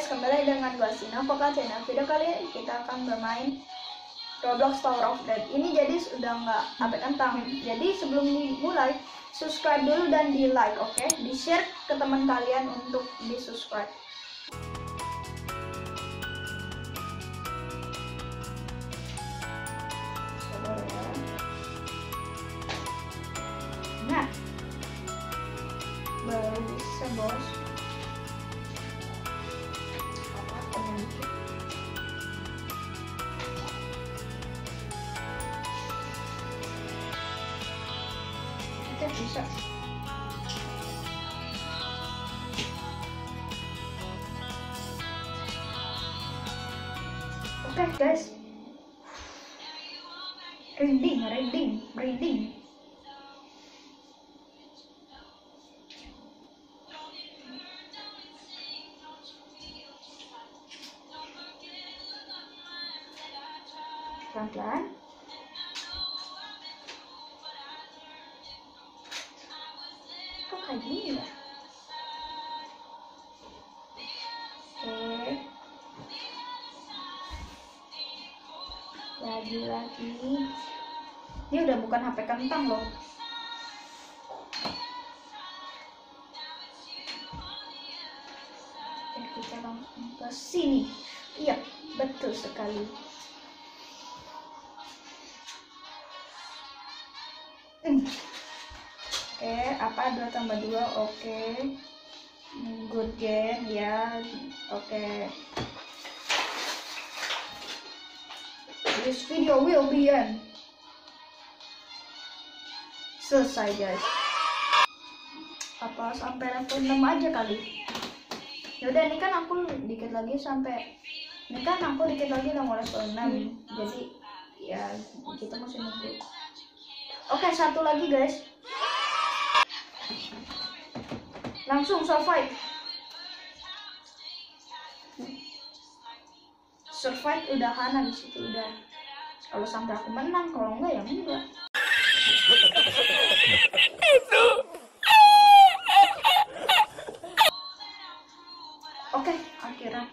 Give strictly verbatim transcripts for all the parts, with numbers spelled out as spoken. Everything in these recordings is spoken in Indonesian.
guys, kembali dengan gua Sina Vokal Channel. Video kali ini kita akan bermain Roblox Tower of Death. Ini jadi sudah nggak update kentang. Jadi sebelum dimulai, subscribe dulu dan di like, oke? Okay? Di share ke teman kalian untuk di subscribe. Nah, baru bisa bos. Kita bisa. Oke okay, guys, rinding, rinding, rinding. Pelan-pelan. Kok kayak gini ya? Oke. Lagi-lagi. Ini udah bukan H P kentang loh. Oke, kita langsung ke sini. Iya, betul sekali. Hmm. Oke, okay, apa dua tambah dua? Oke, okay. Good game ya. Oke, okay. This video will be end. Selesai guys. Apa sampai level enam aja kali? Yaudah, ini kan aku dikit lagi sampai. Ini kan aku dikit lagi udah mau level enam. Hmm. Jadi ya kita masih nunggu. Oke, okay, satu lagi guys. Langsung survive. Survive udahan habis itu udah. Kalau sampai aku menang, kalau enggak ya enggak. Oke, okay, akhirnya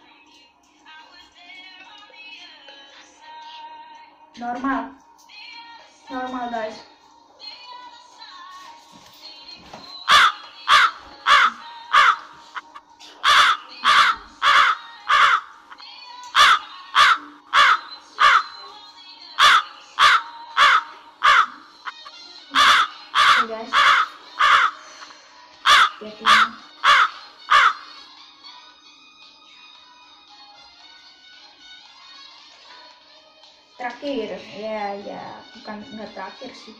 normal. Normal guys. Guys, terakhir ya ya bukan nggak terakhir sih.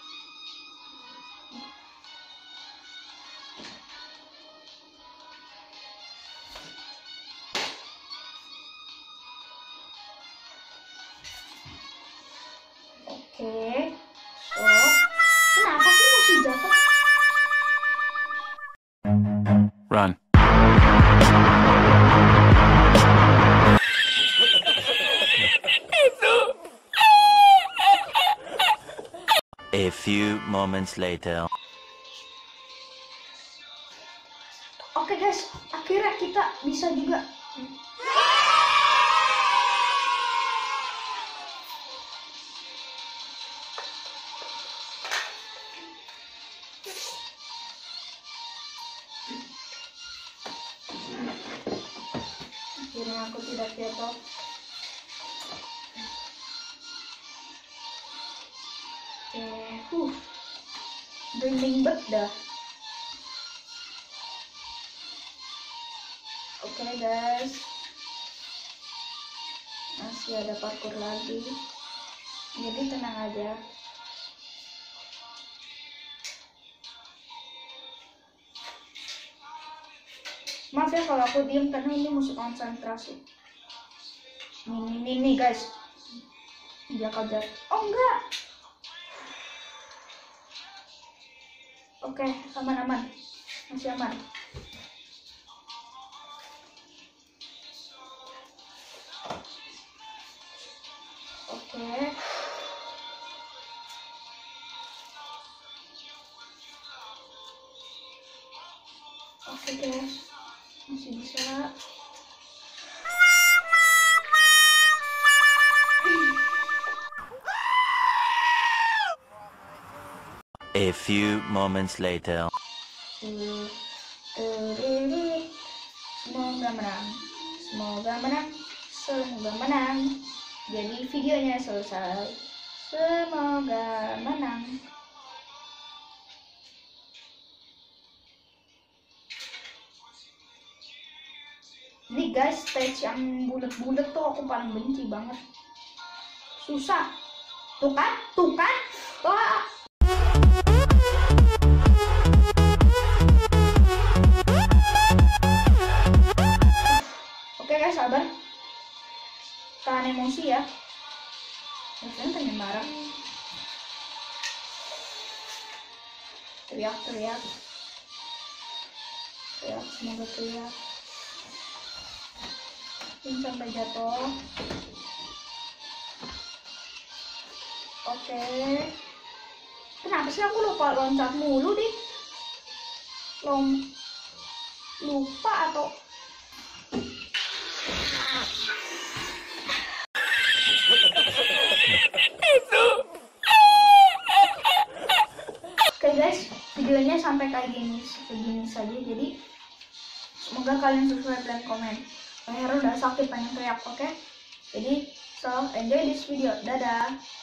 Oke, okay. So kenapa sih mesti jatuh? Run. A few moments later. Oke okay guys, akhirnya kita bisa juga. Akhirnya aku tidak jatuh. Eh, huh, branding bet dah. Oke okay, guys, masih ada parkour lagi, jadi tenang aja. Maaf ya kalau aku diem karena ini musuh konsentrasi. Nih nih nih guys, dia kaget. Oh enggak. Oke, okay, aman-aman, masih aman. Oke. Okay. Oke okay, guys, masih bisa. A few moments later. Uh, tererut. Semoga menang, semoga menang, semoga menang. Jadi videonya selesai. Semoga menang. Ini guys, stage yang bulat-bulat tuh aku paling benci banget. Susah. Tuh kan? Tuh kan? Wah. Oke guys, sabar. Tahan emosi ya. Jangan pengen marah. Teriak, teriak. Teriak, semoga teriak. Ini sampai jatuh. Oke. Kenapa sih aku lupa loncat mulu deh? Lom lupa atau Oke guys, videonya sampai kayak gini, segini saja. Jadi semoga kalian subscribe dan komen. Leher udah sakit pengen teriak, oke? Jadi so enjoy this video. Dadah.